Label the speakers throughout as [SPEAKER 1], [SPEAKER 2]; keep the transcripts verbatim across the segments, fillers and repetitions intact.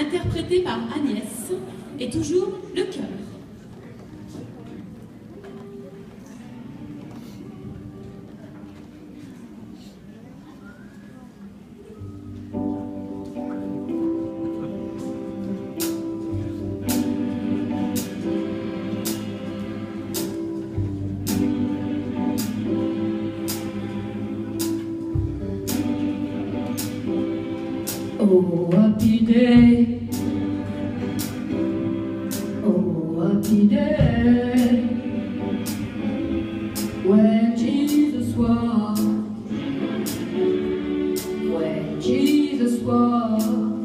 [SPEAKER 1] interprété par Agnès, et toujours le chœur.
[SPEAKER 2] Oh, happy day. Oh, happy day. When Jesus was. When Jesus was.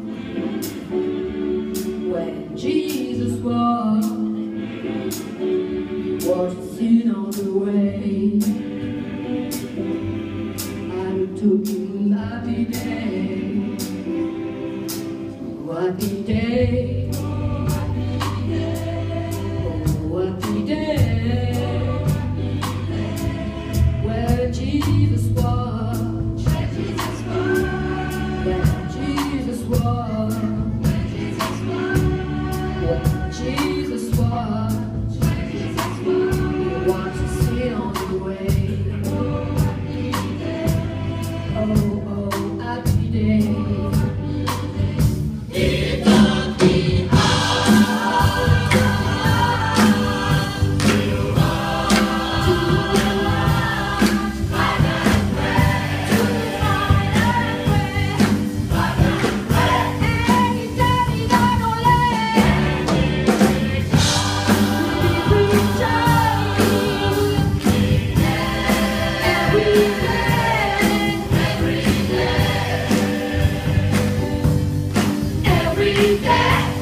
[SPEAKER 2] When Jesus was. Was sin on the way. I took him happy day. Happy day, oh happy day, oh happy day, where Jesus was, where Jesus was, where Jesus was, where Jesus was, where Jesus was, where Jesus was, he wants to see on the way, oh happy day, oh oh happy day.
[SPEAKER 3] Every day.